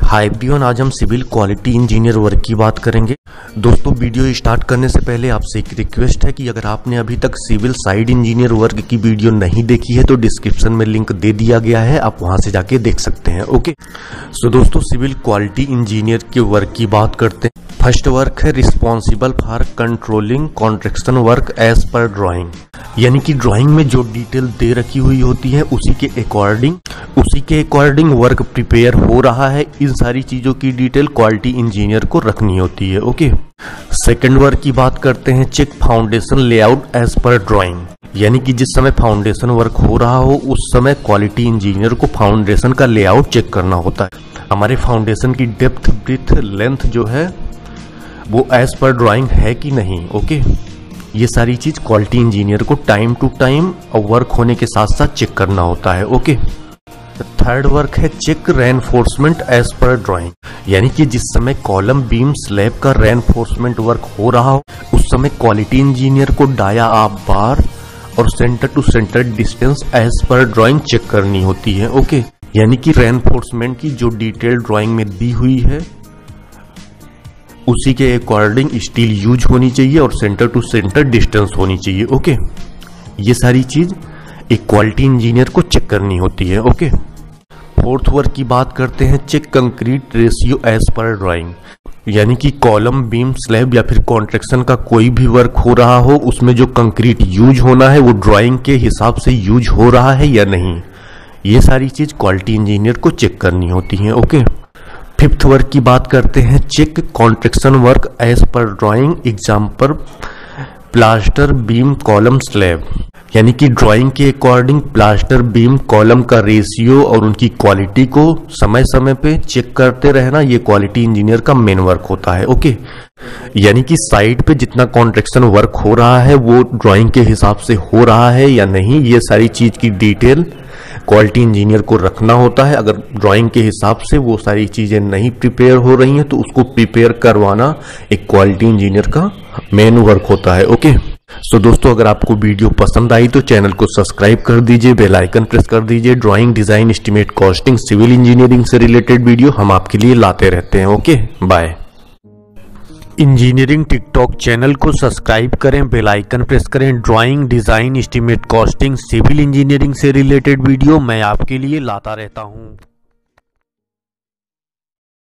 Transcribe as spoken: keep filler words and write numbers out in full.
Hi everyone, आज हम civil quality engineer work की बात करेंगे। दोस्तों, वीडियो स्टार्ट करने से पहले आपसे एक रिक्वेस्ट है कि अगर आपने अभी तक सिविल साइड इंजीनियर वर्क की वीडियो नहीं देखी है तो डिस्क्रिप्शन में लिंक दे दिया गया है, आप वहां से जाके देख सकते हैं। ओके, सो दोस्तों, सिविल क्वालिटी इंजीनियर के वर्क की बात करते हैं। फर्स्ट वर्क है responsible for controlling construction work as per drawing, यानी कि ड्राइंग में जो डिटेल दे रखी हुई होती है उसी के अकॉर्डिंग उसी के अकॉर्डिंग वर्क प्रिपेयर हो रहा है। इन सारी चीजों की डिटेल क्वालिटी इंजीनियर को रखनी होती है। ओके, सेकंड वर्क की बात करते हैं। Check foundation layout as per drawing, यानी कि जिस समय फाउंडेशन वर्क हो रहा हो उस समय क्वालिटी इंजीनियर को फाउंडेशन का लेआउट चेक करना होता है। हमारे फाउंडेशन की डेप्थ, ब्रेथ, लेंथ जो है वो एज पर ड्राइंग है कि नहीं। ओके, ये सारी चीज क्वालिटी इंजीनियर को टाइम टू टाइम और वर्क होने के साथ साथ चेक करना होता है। ओके, थर्ड वर्क है check reinforcement as per drawing, यानी कि जिस समय कॉलम, बीम, स्लैब का रेनफोर्समेंट वर्क हो रहा हो उस समय क्वालिटी इंजीनियर को डाया आप बार और centre to centre distance as per drawing check करनी होती है। ओके, यानी कि रेनफोर्समेंट की जो डिटेल ड्राइंग में दी हुई है उसी के अकॉर्डिंग स्टील यूज होनी चाहिए और सेंटर टू सेंटर डिस्टेंस होनी चाहिए। ओके, ये सारी चीज एक क्वालिटी इंजीनियर को चेक करनी होती है। ओके, फोर्थ वर्क की बात करते हैं। Check concrete ratio as per drawing, यानी कि कॉलम, बीम, स्लैब या फिर कॉन्ट्रैक्शन का कोई भी वर्क हो रहा हो उसमें जो कंक्रीट यूज होना है वो ड्राइंग के हिसाब से यूज हो रहा है या नहीं। ये सारी चीज क्वालिटी इंजीनियर को चेक करनी होती है। ओके, फिफ्थ वर्क की बात करते हैं। Check construction work as per drawing, example plaster, beam, column, slab, यानी कि ड्राइंग के अकॉर्डिंग प्लास्टर, बीम, कॉलम का रेशियो और उनकी क्वालिटी को समय समय पे चेक करते रहना, ये क्वालिटी इंजीनियर का मेन वर्क होता है। ओके, यानी कि साइड पे जितना कॉन्ट्रैक्शन वर्क हो रहा है वो ड्राइंग के हिसाब से हो रहा है या नहीं, ये सारी चीज की डिटेल क्वालिटी इंजीनियर को रखना होता है। अगर ड्राइंग के हिसाब से वो सारी चीजें नहीं प्रिपेयर हो रही हैं तो उसको प्रिपेयर करवाना एक क्वालिटी इंजीनियर का मेन वर्क होता है। ओके, सो दोस्तों, अगर आपको वीडियो पसंद आई तो चैनल को सब्सक्राइब कर दीजिए, बेल आइकन प्रेस कर दीजिए। Drawing, design, estimate, costing, civil engineering से रिलेटेड वीडियो हम आपके लिए लाते रहते हैं। Okay, bye. Engineering TikTok channel को सब्सक्राइब करें, बेल आइकन प्रेस करें। Drawing, design, estimate, costing, civil engineering से रिलेटेड वीडियो मैं आपके लिए लाता रहता हूं।